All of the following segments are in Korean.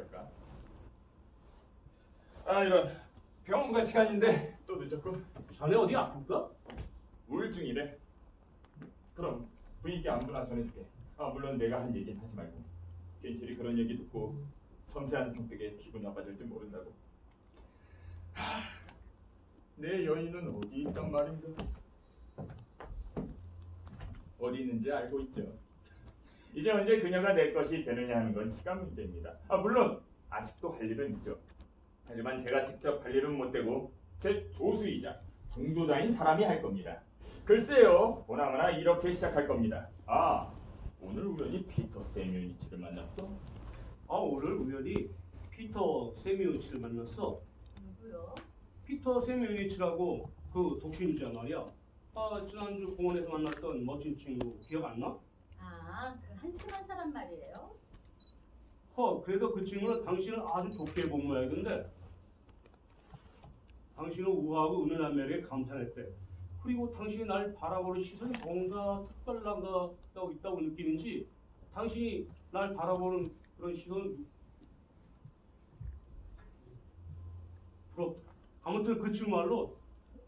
할까? 아 이런 병원 갈 시간인데 또 늦었고. 자네 어디 아플까? 우울증이래. 그럼 부인께 안부나 전해줄게. 아 물론 내가 한 얘기는 하지 말고. 괜시리 그런 얘기 듣고 섬세한 성격에 기분 나빠질지 모른다고. 내 여인은 어디 있단 말인가? 어디 있는지 알고 있죠. 이제 언제 그녀가 내 것이 되느냐 하는 건 시간 문제입니다. 아 물론 아직도 할 일은 있죠. 하지만 제가 직접 할 일은 못 되고 제 조수이자 동조자인 사람이 할 겁니다. 글쎄요, 보나마나 이렇게 시작할 겁니다. 아, 오늘 우연히 피터 세뮤니치를 만났어? 아, 오늘 우연히 피터 세미우치를 만났어. 누구요? 피터 세미우치라고 그 독신이자 말이야. 아, 지난주 공원에서 만났던 멋진 친구 기억 안 나? 아, 그 한심한 사람 말이에요? 그래도 그 친구는 당신을 아주 좋게 본 모양이던데. 당신은 우아하고 은은한 매력에 감탄했대. 그리고 당신이 날 바라보는 시선이 뭔가 특별한 거 있다고 느끼는지 당신이 날 바라보는 그런 시선 부럽다. 아무튼 그 친구 말로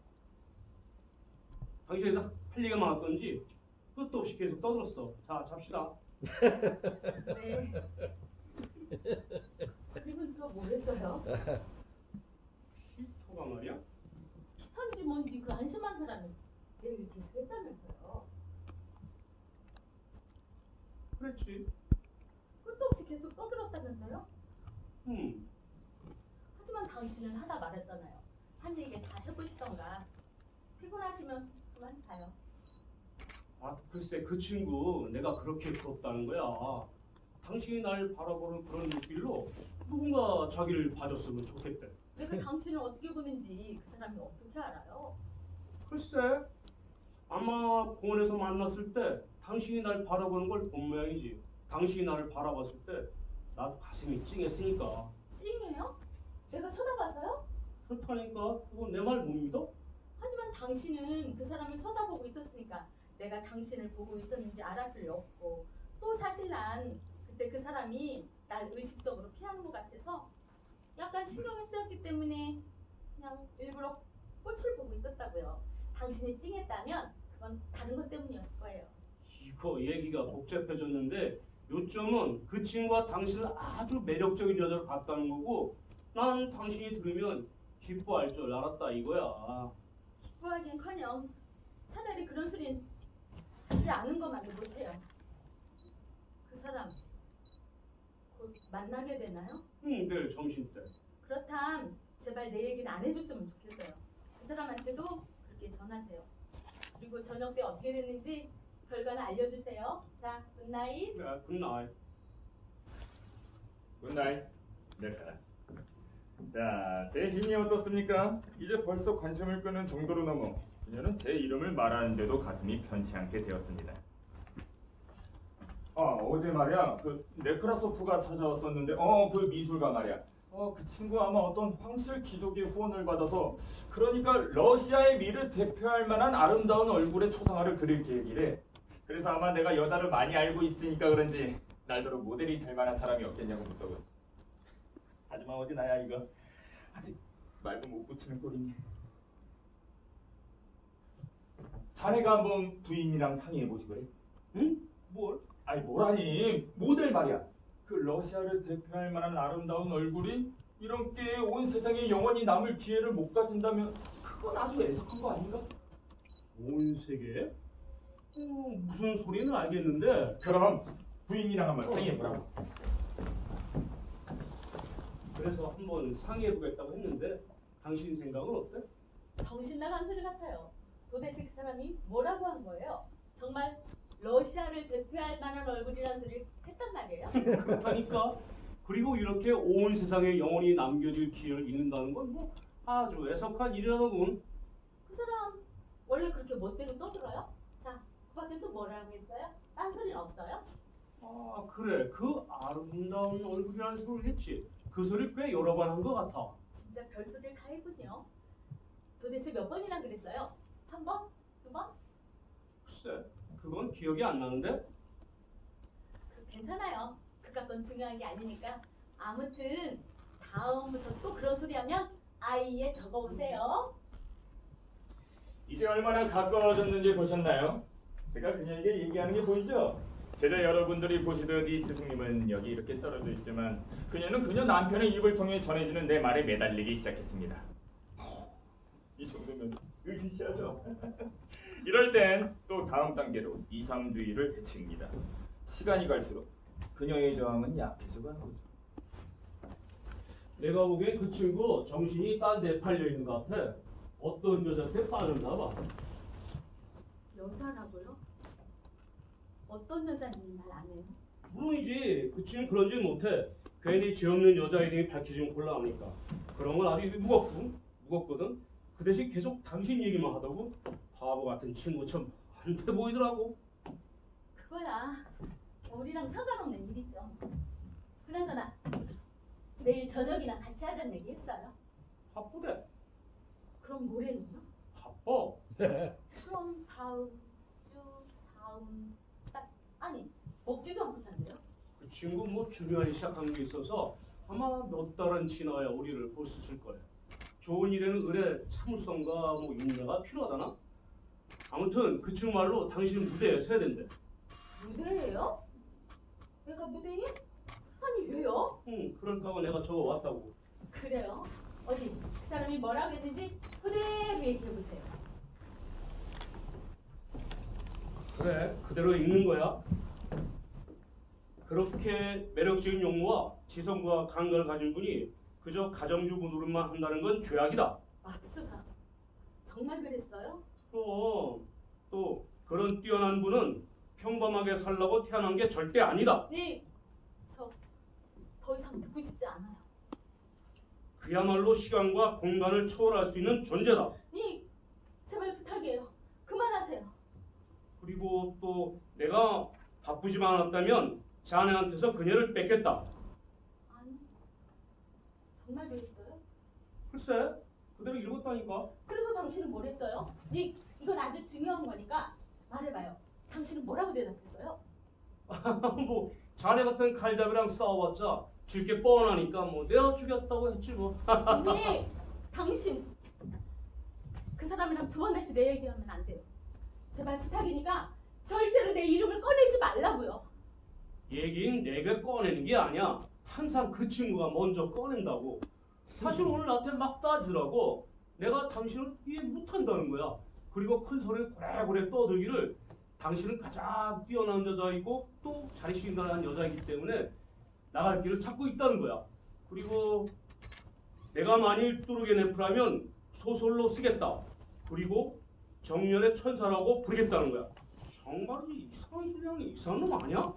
당신이 할 얘기가 많았던지 끝도 없이 계속 떠들었어. 자, 잡시다. 네. 그리고 또 뭘 했어요? 피터가 말이야? 피턴지 뭔지 그 한심한 사람이 내 얘기 계속 했다면서요? 그랬지. 끝도 없이 계속 떠들었다면서요? 음. 하지만 당신은 하다 말았잖아요. 한 얘기 다 해보시던가. 피곤하시면 그만 자요. 아, 글쎄 그 친구 내가 그렇게 부럽다는 거야. 당신이 날 바라보는 그런 눈길로 누군가 자기를 봐줬으면 좋겠대. 내가 당신을 어떻게 보는지 그 사람이 어떻게 알아요? 글쎄 아마 공원에서 만났을 때 당신이 날 바라보는 걸 본 모양이지. 당신이 나를 바라봤을 때 나도 가슴이 찡했으니까. 찡해요? 내가 쳐다봐서요? 그렇다니까. 그건 내 말 못 믿어? 하지만 당신은 그 사람을 쳐다보고 있었으니까 내가 당신을 보고 있었는지 알았을 리 없고, 또 사실 난 그때 그 사람이 날 의식적으로 피하는 것 같아서 약간 신경이 쓰였기 때문에 그냥 일부러 꽃을 보고 있었다고요. 당신이 찡했다면 그건 다른 것 때문이었을 거예요. 이거 얘기가 복잡해졌는데 요점은 그 친구가 당신을 아주 매력적인 여자로 봤다는 거고 난 당신이 들으면 기뻐할 줄 알았다 이거야. 기뻐하긴커녕 차라리 그런 소린 하지 않은 것만도 못해요. 그 사람 곧 만나게 되나요? 내일 점심때. 그렇담 제발 내 얘기는 안 해줬으면 좋겠어요. 그 사람한테도 그렇게 전하세요. 그리고 저녁 때 어떻게 됐는지 결과는 알려주세요. 자, 굿나잇. 그래, 굿나잇. 굿나잇, 내 사랑. 자, 제 힘이 어떻습니까? 이제 벌써 관심을 끄는 정도로 넘어 그녀는 제 이름을 말하는데도 가슴이 편치 않게 되었습니다. 어제 말이야, 그 네크라소프가 찾아왔었는데, 그 미술가 말이야. 그 친구 아마 어떤 황실 귀족의 후원을 받아서, 그러니까 러시아의 미를 대표할 만한 아름다운 얼굴의 초상화를 그릴 계획이래. 그래서 아마 내가 여자를 많이 알고 있으니까 그런지 날더러 모델이 될 만한 사람이 없겠냐고 묻더군. 하지만 어디 나야 이거 아직 말도 못 붙이는 꼴이니. 자네가 한번 부인이랑 상의해보지 그래? 응? 뭘? 아니 뭐라니, 모델 말이야. 그 러시아를 대표할 만한 아름다운 얼굴이 이렇게 온 세상에 영원히 남을 기회를 못 가진다면 그건 아주 애석한 거 아닌가? 온 세계? 무슨 소리는 알겠는데. 그럼 부인이랑 한번 상의해보라고. 그래서 한번 상의해보겠다고 했는데 당신 생각은 어때? 정신 나간 소리 같아요. 도대체 그 사람이 뭐라고 한 거예요? 정말 러시아를 대표할 만한 얼굴이라는 소리를 했단 말이에요? 그렇다니까. 그리고 이렇게 온 세상에 영원히 남겨질 기회를 잃는다는 건 뭐 아주 애석한 일이라더군. 그 사람 원래 그렇게 멋대로 떠들어요? 자, 그 밖에 또 뭐라고 했어요? 딴 소리는 없어요? 아 그래, 그 아름다운 얼굴이라는 소리를 했지. 그 소리 꽤 여러 번 한 것 같아. 진짜 별소리를 다 했군요. 도대체 몇 번이나 그랬어요? 한 번? 두 번? 글쎄, 그건 기억이 안 나는데. 괜찮아요. 그깟 건 중요한 게 아니니까 아무튼 다음부터 또 그런 소리 하면 아이에 적어오세요. 이제 얼마나 가까워졌는지 보셨나요? 제가 그녀에게 얘기하는 게 보이죠? 제자 여러분들이 보시듯 이 스승님은 여기 이렇게 떨어져 있지만 그녀는 그녀 남편의 입을 통해 전해지는 내 말에 매달리기 시작했습니다. 이 정도면 으시시하죠? 이럴 땐 또 다음 단계로 2, 3주의를 해칩니다. 시간이 갈수록 그녀의 저항은 약해져가는 거죠. 내가 보기엔 그 친구 정신이 딴 데 팔려 있는 것 같아. 어떤 여자한테 빠졌나 봐. 여자라고요? 어떤 여자인지 말 안 해요? 물론이지. 그 친구 그러지 못해. 괜히 죄 없는 여자 이름이 밝혀지면 곤란하니까. 그런 건 아주 무겁거든. 그 대신 계속 당신 얘기만 하다고. 바보 같은 친구 참 안 돼 보이더라고. 그거야 우리랑 상관없는 일이죠. 그나저나 내일 저녁이나 같이 하자는 얘기 했어요. 바쁘대. 그럼 모레는요? 바빠. 그럼 다음 주 다음 달 아니 먹지도 않고 산대요. 그 친구 뭐 중요한 시작한 게 있어서 아마 몇 달은 지나야 우리를 볼 수 있을 거야. 좋은 일에는 의뢰 참을성과 뭐 인내가 필요하다나? 아무튼 그 친구 말로 당신은 무대에 서야 된대. 무대예요? 내가 무대에? 아니 왜요? 응, 그러니까 내가 적어 왔다고. 그래요? 어디 그 사람이 뭐라고 했는지 그대로 얘기해보세요. 그래, 그대로 읽는 거야. 그렇게 매력적인 용모와 지성과 감각을 가진 분이 그저 가정주부 노릇만 한다는 건 죄악이다. 맙소사 정말 그랬어요? 또 그런 뛰어난 분은 평범하게 살라고 태어난 게 절대 아니다. 네, 저 더 이상 듣고 싶지 않아요. 그야말로 시간과 공간을 초월할 수 있는 존재다. 네, 제발 부탁이에요. 그만하세요. 그리고 또 내가 바쁘지만 않았다면 자네한테서 그녀를 뺏겠다. 아니, 정말 그랬어요? 글쎄, 그대로 읽었다니까. 그래서 당신은 뭘 했어요? 네, 이건 아주 중요한 거니까 말해봐요. 당신은 뭐라고 대답했어요? 뭐 자네 같은 칼잡이랑 싸워봤자 질 게 뻔하니까 뭐 내가 죽였다고 했지 뭐. 네, 당신 그 사람이랑 두 번 다시 내 얘기하면 안 돼요. 제발 부탁이니까 절대로 내 이름을 꺼내지 말라고요. 얘긴 내가 꺼내는 게 아니야. 항상 그 친구가 먼저 꺼낸다고. 사실 오늘 나한테 막 따지더라고. 내가 당신을 이해 못한다는 거야. 그리고 큰 소리를 고래고래 떠들기를 당신은 가장 뛰어난 여자이고 또 자립심가한 여자이기 때문에 나갈 길을 찾고 있다는 거야. 그리고 내가 만일 뚜르게 네프라면 소설로 쓰겠다. 그리고 정년의 천사라고 부르겠다는 거야. 정말 이상한 소리 하는 이상한 놈 아니야?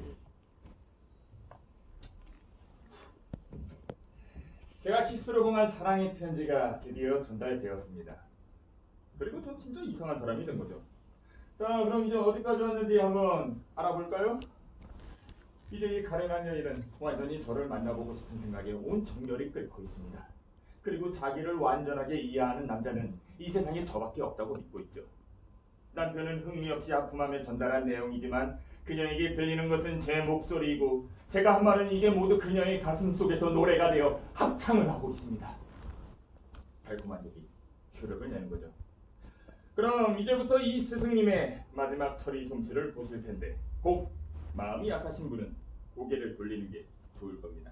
제가 키스로 공한 사랑의 편지가 드디어 전달되었습니다. 그리고 저 진짜 이상한 사람이 된 거죠. 자, 그럼 이제 어디까지 왔는지 한번 알아볼까요? 이제 이 가련한 여인은 완전히 저를 만나보고 싶은 생각에 온 정열이 끓고 있습니다. 그리고 자기를 완전하게 이해하는 남자는 이 세상에 저밖에 없다고 믿고 있죠. 남편은 흥미 없이 아픔하며 전달한 내용이지만 그녀에게 들리는 것은 제 목소리이고 제가 한 말은 이게 모두 그녀의 가슴 속에서 노래가 되어 합창을 하고 있습니다. 달콤한 얘기, 효력을 내는 거죠. 그럼 이제부터 이 스승님의 마지막 처리 솜씨를 보실 텐데 꼭 마음이 약하신 분은 고개를 돌리는 게 좋을 겁니다.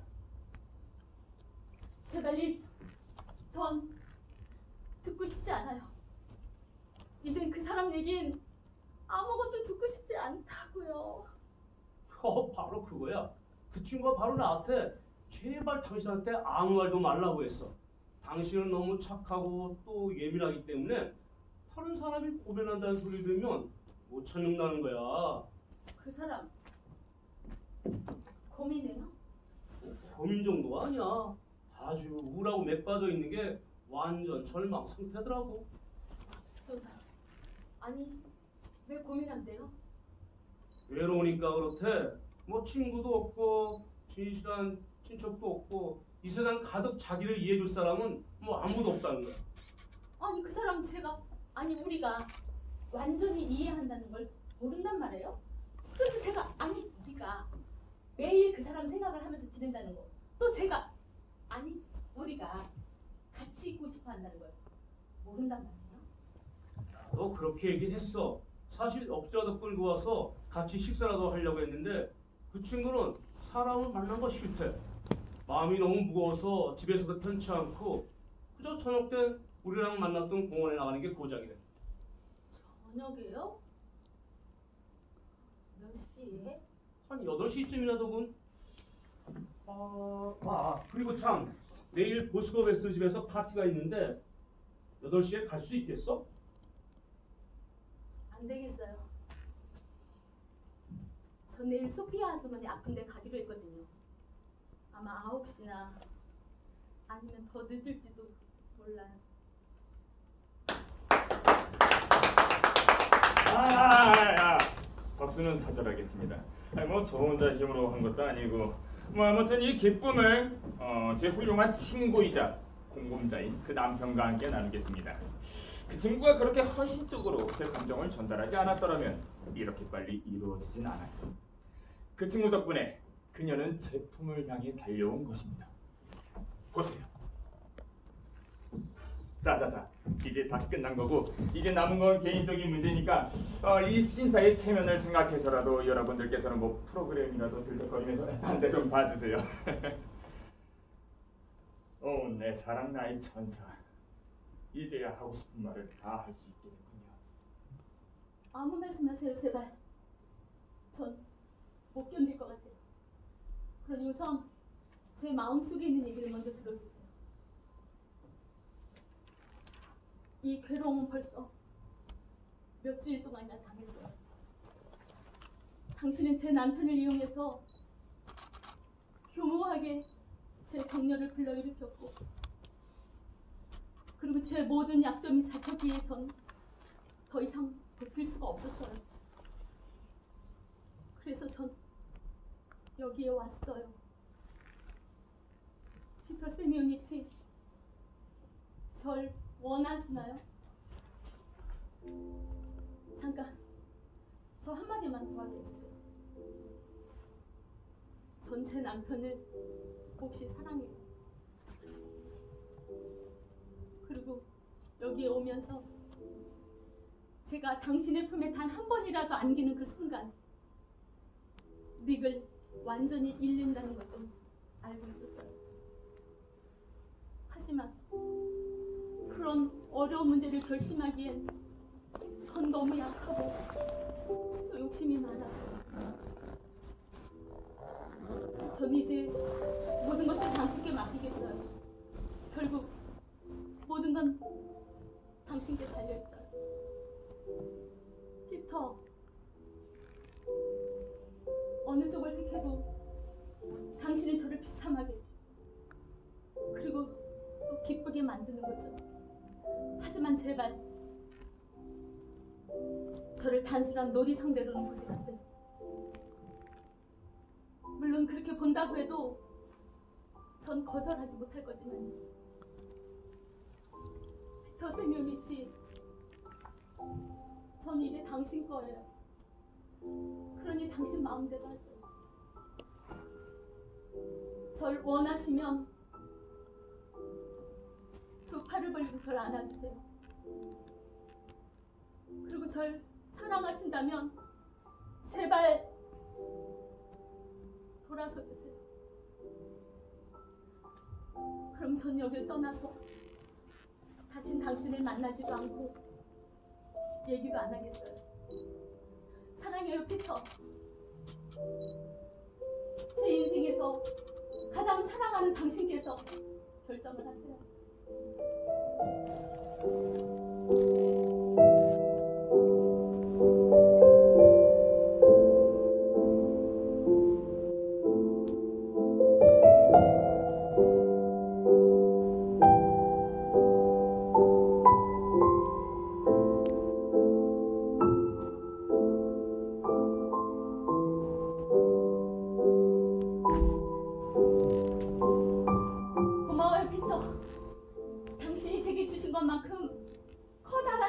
제발 전 듣고 싶지 않아요. 이젠 그 사람 얘긴 아무것도 듣고 싶지 않다고요. 바로 그거야. 그 친구가 바로 나한테 제발 당신한테 아무 말도 말라고 했어. 당신은 너무 착하고 또 예민하기 때문에 다른 사람이 고백한다는 소리를 들으면 못 찾는다는 거야. 그 사람 고민해요? 고민 정도가 아니야. 아주 우울하고 맥 빠져 있는 게 완전 절망 상태더라고. 수도사 아니 왜 고민한대요? 외로우니까 그렇대. 뭐 친구도 없고 진실한 친척도 없고 이 세상 가득 자기를 이해해줄 사람은 뭐 아무도 없다는 거야. 아니 그 사람 아니 우리가 완전히 이해한다는 걸 모른단 말이에요? 그래서 제가 아니 우리가 매일 그 사람 생각을 하면서 지낸다는 거 또 제가 아니 우리가 같이 있고 싶어 한다는 걸 모른단 말이야. 너 그렇게 얘기를 했어. 사실 억지라도 끌고 와서 같이 식사라도 하려고 했는데 그 친구는 사람을 만난 거 싫대. 마음이 너무 무거워서 집에서도 편치 않고 그저 저녁 때 우리랑 만났던 공원에 나가는 게 고작이래. 저녁에요? 몇 시에? 한 8시쯤이라더군. 그리고 참 내일 보스거 베스트 집에서 파티가 있는데 8시에 갈 수 있겠어? 안 되겠어요. 저 내일 소피아 아주머니 아픈데 가기로 했거든요. 아마 9시나 아니면 더 늦을지도 몰라요. 박수는 사절하겠습니다. 뭐 저 혼자 힘으로 한 것도 아니고 뭐 아무튼 이 기쁨을 제 훌륭한 친구이자 공범자인 그 남편과 함께 나누겠습니다. 그 친구가 그렇게 헌신적으로 제 감정을 전달하지 않았더라면 이렇게 빨리 이루어지진 않았죠. 그 친구 덕분에 그녀는 제품을 향해 달려온 것입니다. 보세요. 자, 이제 다 끝난 거고 이제 남은 건 개인적인 문제니까 이 신사의 체면을 생각해서라도 여러분들께서는 뭐 프로그램이라도 들썩거리면서 한 대 좀 봐주세요. 내 사랑 나의 천사. 이제야 하고 싶은 말을 다 할 수 있겠군요. 아무 말씀하세요 제발. 전 못 견딜 것 같아요. 그러니 우선 제 마음속에 있는 얘기를 먼저 들어주세요. 이 괴로움은 벌써 몇 주일 동안이나 당했어요. 당신은 제 남편을 이용해서 교모하게 제 정열을 불러일으켰고 그리고 제 모든 약점이 잡혔기에 전 더 이상 버틸 수가 없었어요. 그래서 전 여기에 왔어요. 피터 세미오니치, 절 원하시나요? 잠깐, 저 한마디만 도와줘 주세요. 전 제 남편을 몹시 사랑해요. 그리고 여기에 오면서 제가 당신의 품에 단 한 번이라도 안기는 그 순간 닉을 완전히 잃는다는 것도 알고 있었어요. 하지만 그런 어려운 문제를 결심하기엔 전 너무 약하고 또 욕심이 많아요. 전 이제 모든 것을 당신께 맡기겠어요. 결국 모든 건 당신께 달려있어요. 피터, 어느 쪽을 택해도 당신은 저를 비참하게 그리고 또 기쁘게 만드는 거죠. 하지만 제발 저를 단순한 놀이 상대로는 보지 마세요. 물론 그렇게 본다고 해도 전 거절하지 못할 거지만 피터 세미오니치, 전 이제 당신 거예요. 그러니 당신 마음대로 하세요. 절 원하시면 두 팔을 벌리고 절 안아주세요. 그리고 절 사랑하신다면 제발 돌아서 주세요. 그럼 전 여길 떠나서 다신 당신을 만나지도 않고 얘기도 안 하겠어요. 사랑해요, 피터. 제 인생에서 가장 사랑하는 당신께서 결정을 하세요. 고마워요, 피터. 당신이 제게 주신 것만큼 커다란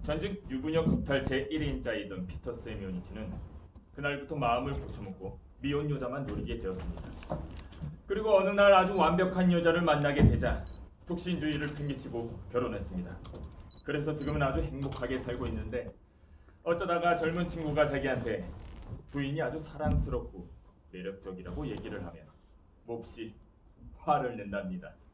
전직 유부녀 극탈 제1인자이던 피터 세미오니치는 그날부터 마음을 고쳐먹고 미혼 여자만 노리게 되었습니다. 그리고 어느 날 아주 완벽한 여자를 만나게 되자 독신주의를 팽개치고 결혼했습니다. 그래서 지금은 아주 행복하게 살고 있는데 어쩌다가 젊은 친구가 자기한테 부인이 아주 사랑스럽고 매력적이라고 얘기를 하면 몹시 화를 낸답니다.